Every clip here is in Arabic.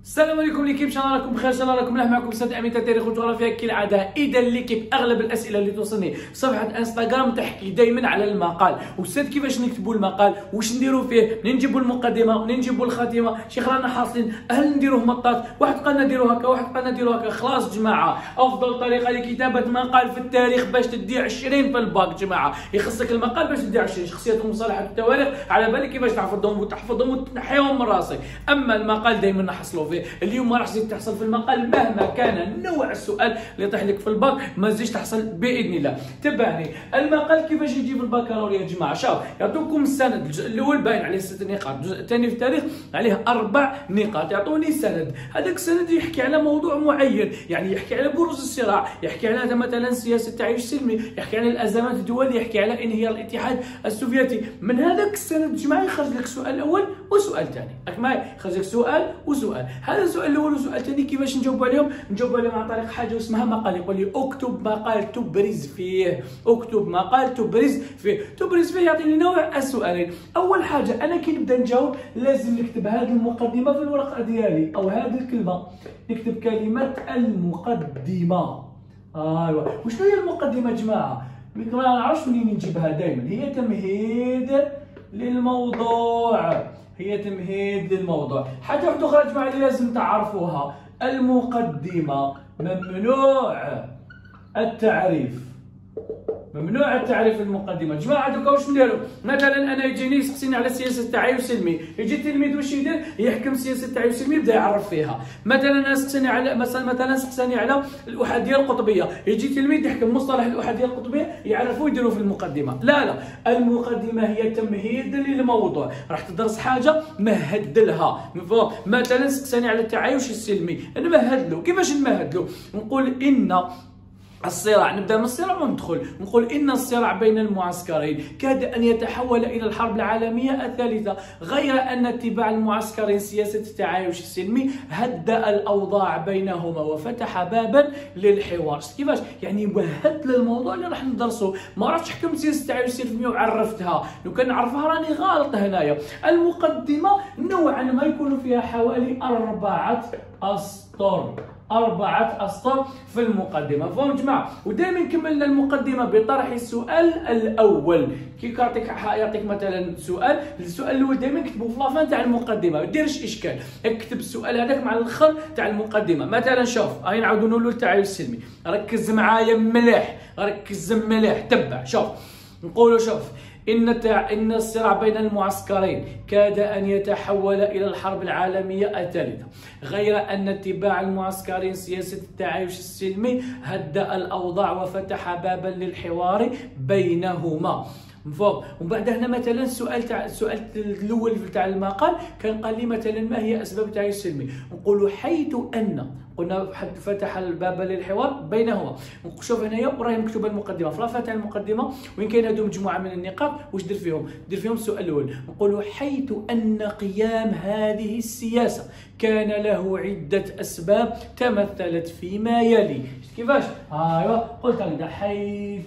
السلام عليكم ليكيب، ان شاء الله راكم بخير، ان شاء الله راكم مليح. معكم استاذ امين تاع التاريخ والجغرافيا كالعاده. اذا ليكيب اغلب الاسئله اللي توصلني في صفحه انستغرام تحكي دائما على المقال. استاذ كيفاش نكتبوا المقال، واش نديروا فيه، منين نجيبوا المقدمه، منين نجيبوا الخاتمه، شيخ رانا حاصلين، هل نديروه مطاط، واحد قالنا نديروه هكا، واحد قالنا نديروه هكا. خلاص جماعه، افضل طريقه لكتابه مقال في التاريخ باش تدي 20 في الباك. جماعه يخصك المقال باش تدي 20 شخصيات المصطلحات والتواريخ على بالك كيفاش تحفظهم وتنحيهم من راسك. اما المقال دائما نحصلوا فيه. اليوم راح تزيد تحصل في المقال مهما كان نوع السؤال اللي يطيح لك في الباك، ما تزيدش تحصل باذن الله. تبعني المقال كيفاش يجي في البكالوريا يا جماعه. شوف، يعطوكم السند. الجزء الاول باين عليه 6 نقاط، الجزء الثاني في التاريخ عليه 4 نقاط. يعطوني سند، هذاك السند يحكي على موضوع معين، يعني يحكي على بروز الصراع، يحكي على مثلا سياسه التعايش السلمي، يحكي على الازمات الدوليه، يحكي على انهيار الاتحاد السوفيتي. من هذاك السند جماعه يخرج لك سؤال اول وسؤال ثاني. راك معايا؟ يخرج لك سؤال وسؤال. هذا السؤال الاول والسؤال الثاني كيفاش نجاوب عليهم؟ نجاوب عليهم عن طريق حاجه اسمها مقال. يقول لي اكتب مقال تبرز فيه، اكتب مقال تبرز فيه. تبرز فيه يعطيني نوع السؤالين. اول حاجه انا كي نبدا نجاوب لازم نكتب هذه المقدمه في الورقه ديالي، او هذه الكلمه، نكتب كلمه المقدمه. ايوا، وشنو هي المقدمه يا جماعه؟ ما نعرفش منين نجيبها. دائما هي تمهيد للموضوع، هي تمهيد للموضوع. حاجه واحده اخرى يا جماعه اللي لازم تعرفوها، المقدمه ممنوع التعريف، ممنوع التعريف المقدمه. جماعه دوكا واش نديروا؟ مثلا انا يجيني يسقسيني على سياسه التعايش السلمي، يجي التلميذ واش يدير؟ يحكم سياسه التعايش السلمي، يبدا يعرف فيها. مثلا سقساني على مثلا سقساني على الاحاديه القطبيه، يجي التلميذ يحكم مصطلح الاحاديه القطبيه، يعرفوا يديروا في المقدمه. لا، المقدمه هي تمهيد للموضوع. راح تدرس حاجه مهد لها، مفهوم؟ مثلا سقساني على التعايش السلمي، نمهد له. كيفاش نمهد له؟ نقول ان الصراع، نبدا من الصراع وندخل، نقول ان الصراع بين المعسكرين كاد ان يتحول الى الحرب العالميه الثالثه، غير ان اتباع المعسكرين سياسه التعايش السلمي هدأ الاوضاع بينهما وفتح بابا للحوار. كيفاش؟ يعني مهد للموضوع اللي راح ندرسه. ما راحش حكمت سياسه التعايش السلمي وعرفتها، لو كان نعرفها راني غالط هنايا. المقدمه نوعا ما يكون فيها حوالي 4 أسطر، 4 أسطر في المقدمة. فهم جماعة؟ ودائما كملنا المقدمة بطرح السؤال الأول. كي يعطيك مثلا سؤال، السؤال الأول دائما كتبوه في لافان تاع المقدمة، ما ديرش إشكال، اكتب السؤال هذاك مع الآخر تاع المقدمة. مثلا شوف، هاي نعاودو نقولو التعايش السلمي، ركز معايا مليح، ركز مليح، تبع. شوف نقولو، شوف إن الصراع بين المعسكرين كاد أن يتحول إلى الحرب العالمية الثالثة، غير أن اتباع المعسكرين سياسة التعايش السلمي هدأ الأوضاع وفتح بابا للحوار بينهما. مفهوم؟ ومن بعد هنا مثلا السؤال الاول تاع المقال كان قال لي مثلا ما هي اسباب التعايش السلمي؟ نقولوا حيث ان قلنا فتح الباب للحوار بينهما. شوف هنايا وراهي مكتوبه المقدمه، في لافان تاع المقدمه وين كاين هذو مجموعه من النقاط، واش دير فيهم؟ دير فيهم السؤال الاول. نقولوا حيث ان قيام هذه السياسه كان له عده اسباب تمثلت فيما يلي. كيفاش؟ ايوا قلت لك حيث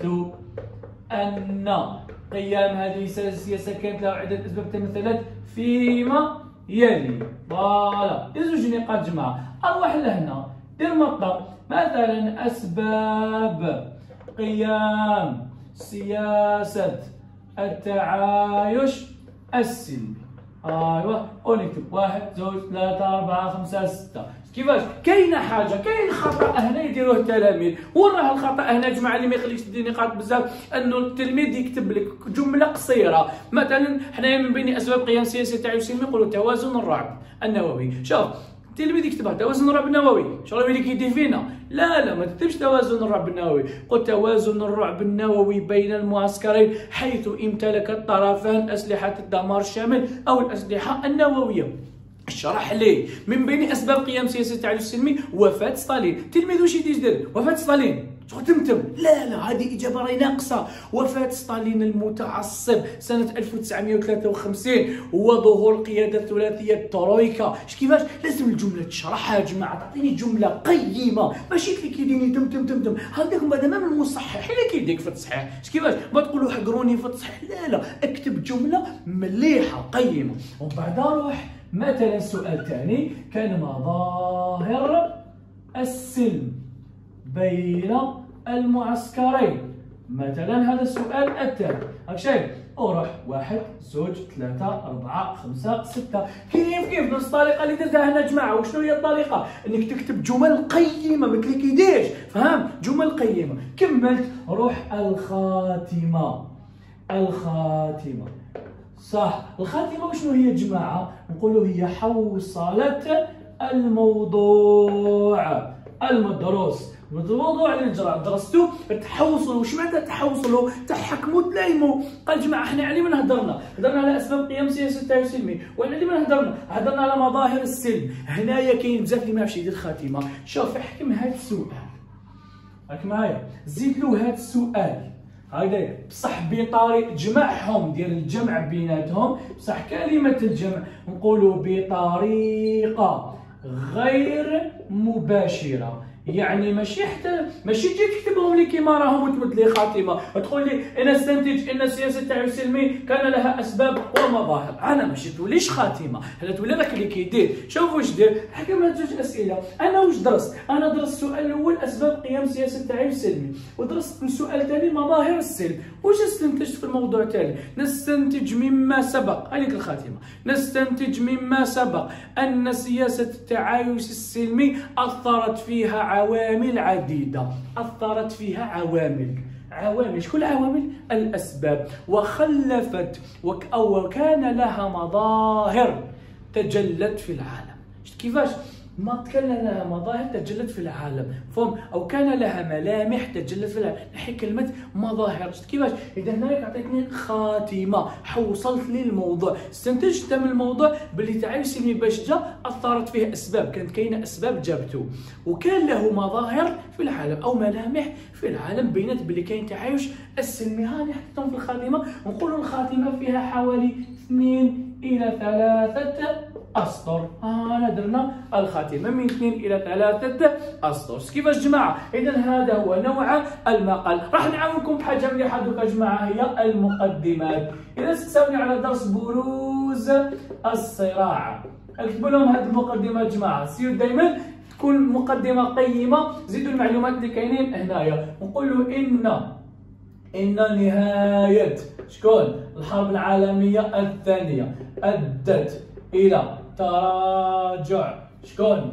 ان قيام هذه السياسة كانت له عدة أسباب تمثلت فيما يلي. فوالا، زوج نقاط جماعة. أروح لهنا دير مطلق، مثلا أسباب قيام سياسة التعايش السلمي. ايوا، ونكتب 1 2 3 4 5 6. كيفاش؟ كاينه حاجه، كاين خطا هنا يديروه التلاميذ. وين راه الخطا هنا يا جماعه اللي ما يخليكش تدي نقاط بزاف؟ انه التلميذ يكتب لك جمله قصيره. مثلا حنايا من بين اسباب قيام سياسه التعايش السلمي نقولوا توازن الرعب النووي. شوف التلميذ يكتبها توازن الرعب النووي، شغل اللي كيدير فينا. لا ما تكتبش توازن الرعب النووي، قل توازن الرعب النووي بين المعسكرين حيث امتلك الطرفان اسلحه الدمار الشامل او الاسلحه النوويه. اشرح لي من بين اسباب قيام سياسه التعايش السلمي وفاه ستالين. التلميذ واش يدير؟ وفاه ستالين شغل تمتم. لا هذه اجابه راهي ناقصه. وفاه ستالين المتعصب سنه 1953 وظهور القياده الثلاثيه الترويكا. كيفاش؟ لازم الجمله تشرحها يا جماعه، تعطيني جمله قيمه، ماشي اللي كيديني تم هذاك من بعد ما من المصحح اللي كيديك في التصحيح. كيفاش؟ ما تقولوا حقروني في التصحيح، لا اكتب جمله مليحه قيمه، ومن بعد روح مثلا السؤال الثاني كان مظاهر السلم بين المعسكرين. مثلا هذا السؤال الثاني راك شايف وروح 1 2 3 4 5 6 كيف نفس الطريقه اللي درتها هنا جماعه. وشنو هي الطريقه؟ انك تكتب جمل قيمه ما تلكيديش، فهم؟ جمل قيمه. كملت روح الخاتمه صح. الخاتمه وشنو هي جماعه؟ نقولوا هي حوصله الموضوع المدروس. الموضوع اللي درستو تحوصلوا. واش معناتها تحوصلوا؟ تحكموا تلايموا. قال جماعه احنا على من هضرنا على اسباب قيام سياسه التعايش السلمي. وعلى من هضرنا على مظاهر السلم. هنايا كاين بزاف اللي ما عرفش يدير خاتمه. شوف احكم هذا السؤال راك معايا، زيد له هذا السؤال هكذا بصح بطريقه جمعهم، ديال الجمع بيناتهم. بصح كلمه الجمع نقولوا بطريقه غير مباشره. يعني ماشي تجي تكتبهم لي كيما راهم وتمد لي خاتمه وتقول لي انا استنتج ان سياسه التعايش السلمي كان لها اسباب ومظاهر. انا ماشي توليش خاتمه، هذا تولي راك اللي كيدير. شوف واش دير، حكم هاد جوج اسئله. انا واش درست؟ انا درست السؤال الاول اسباب قيام سياسه التعايش السلمي، ودرست السؤال الثاني مظاهر السلم. واش استنتجت في الموضوع التالي؟ نستنتج مما سبق، هذيك الخاتمه، نستنتج مما سبق ان سياسه التعايش السلمي اثرت فيها عوامل عديدة. أثرت فيها عوامل. شكون العوامل؟ الأسباب. وخلفت وكان لها مظاهر تجلت في العالم. كيفاش؟ ما كان لها مظاهر تجلت في العالم، فهم؟ او كان لها ملامح تجلت في العالم. نحي كلمه مظاهر. كيفاش؟ اذا هناك عطيتني خاتمه، حوصلت لي الموضوع، استنتجت من الموضوع باللي التعايش السلمي باش جا اثرت فيه اسباب، كانت كاينه اسباب جابته، وكان له مظاهر في العالم او ملامح في العالم بينت باللي كاين تعايش السلمي. هاني حطيتهم في الخاتمه. نقولوا الخاتمه فيها حوالي 2 إلى 3 أسطر. أنا درنا الخاتمة من 2 إلى 3 أسطر. كيفاش جماعة؟ إذا هذا هو نوع المقال. راح نعاونكم بحاجة مليحة دوكا جماعة، هي المقدمات. إذا تساوني على درس بروز الصراع، اكتبوا لهم هذه المقدمات جماعة. سيو دائما تكون مقدمة قيمة، زيدوا المعلومات اللي كاينين هنايا. نقولوا إن نهاية شكون؟ الحرب العالمية الثانية أدت إلى تراجع شكون؟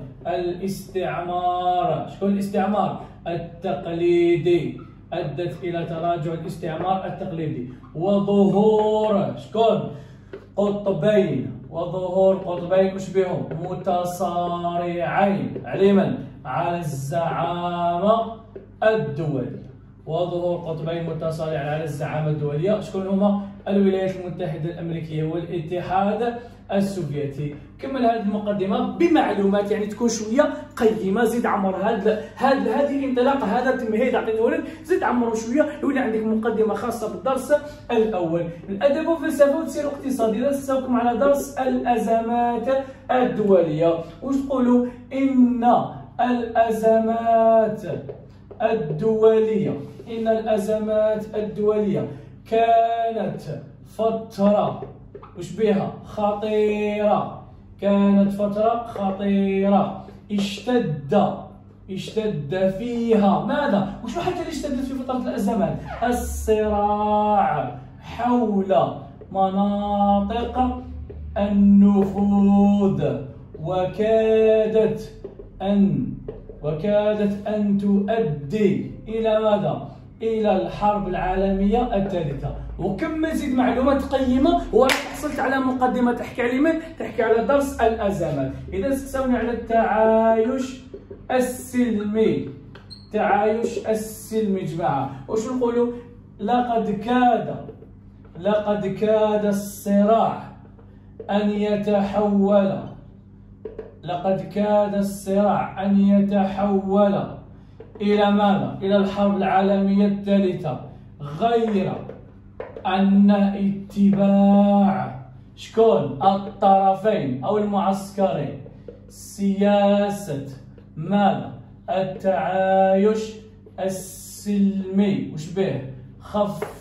الاستعمار. شكون الاستعمار؟ التقليدي. أدت إلى تراجع الاستعمار التقليدي وظهور شكون؟ وظهور قطبين وش بهم؟ متصارعين على من؟ على الزعامة الدولية. وظهور قطبين متصارعين على الزعامة الدولية. شكون هما؟ الولايات المتحدة الأمريكية والاتحاد السوفيتي. كمل هذه المقدمة بمعلومات يعني تكون شوية قيمة. زيد عمر هذه الانطلاقة، هذا التمهيد عطيته لك، زيد عمره شوية يولي عندك مقدمة خاصة بالدرس الأول. الأدب والفلسفة والسير الاقتصادي. إذا نستوكم على درس الأزمات الدولية. واش تقولوا؟ إن الأزمات الدولية كانت فترة وش بها؟ خطيرة. كانت فترة خطيرة. اشتد فيها ماذا؟ وشو حتى اللي اشتدت في فترة الأزمات؟ الصراع حول مناطق النفوذ، وكادت أن تؤدي إلى ماذا؟ إلى الحرب العالمية الثالثة. وكمل زيد معلومات قيمة، وراك حصلت على مقدمة تحكي على من؟ تحكي على درس الأزمات. إذا سألوني على التعايش السلمي. جماعة، واش نقولوا؟ لقد كاد الصراع أن يتحول إلى ماذا؟ إلى الحرب العالمية الثالثة، غير أن اتباع شكون؟ الطرفين أو المعسكرين سياسة ماذا؟ التعايش السلمي وش به؟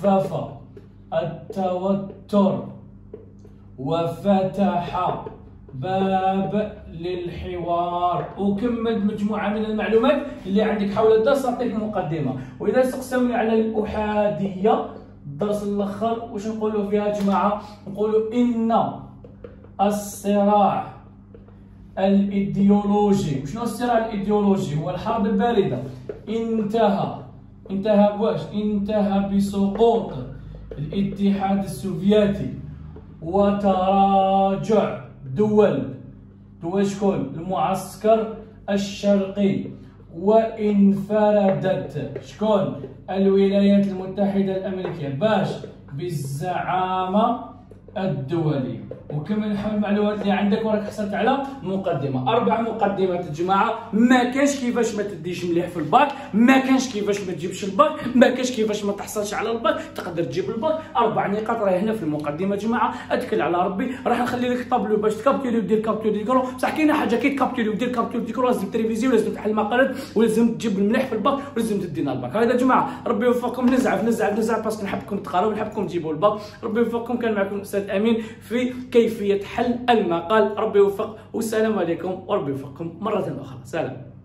خفف التوتر وفتح باب للحوار. وكمل مجموعة من المعلومات اللي عندك حول الدرس. نعطيك مقدمة. وإذا سقسوني على الأحادية الدرس الأخر واش نقولوا فيها يا جماعة؟ نقولوا إن الصراع الإيديولوجي. وشنو الصراع الإيديولوجي؟ هو الحرب الباردة. انتهى بواش؟ انتهى بسقوط الاتحاد السوفيتي وتراجع دول شكون؟ المعسكر الشرقي. وانفردت شكون؟ الولايات المتحدة الأمريكية باش بالزعامة الدولي. وكمل نحاول المعلومات اللي عندك وراك حصلت على مقدمه. 4 مقدمات يا جماعه. ما كانش كيفاش ما تديش مليح في الباك، ما كانش كيفاش ما تجيبش الباك، ما كانش كيفاش ما تحصلش على الباك، تقدر تجيب الباك. 4 نقاط راهي هنا في المقدمه يا جماعه. اتكل على ربي. راح نخلي لك طابلو باش تكابتوري ودير كابتور ديكرو. بصح كاينه حاجه كي تكابتوري ودير كابتور ديكرو لازم تريفيزي ولازم تحل مقالات ولازم تجيب المليح في الباك ولازم تدينا الباك. هذا يا جماعه ربي يوفقكم. نزعف باسكو نحبكم تقراو نحبكم تجيبوا الباك. ربي يوفقكم. كان معكم الاستاذ امين في كيفيه حل المقال. ربي يوفق والسلام عليكم وربي يوفقكم مرة أخرى. سلام.